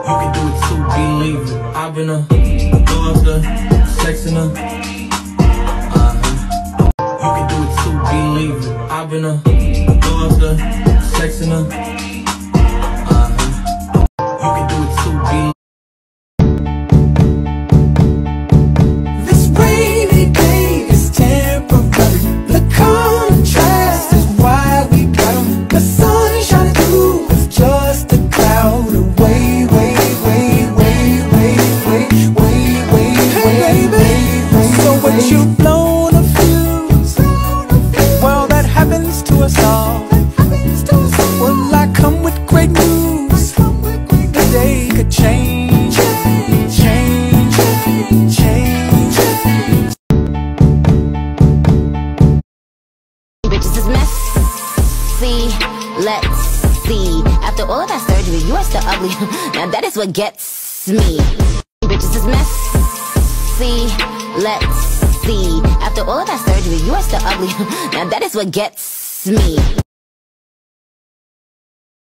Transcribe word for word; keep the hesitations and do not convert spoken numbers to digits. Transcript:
You can do it too, believe it. I've been a daughter, sexing her. Uh-huh. You can do it too, believe it. I've been a daughter, sexing her. Uh-huh. You can do it too, believe it. You've blown a fuse. Well, that happens to us all. Well, I come with great news. The day could change, change, change. Bitches is messy. Let's see. After all of that surgery, you are still ugly. Now that is what gets me. Bitches is messy. Let's see. After all of that surgery, you are still ugly. Now that is what gets me.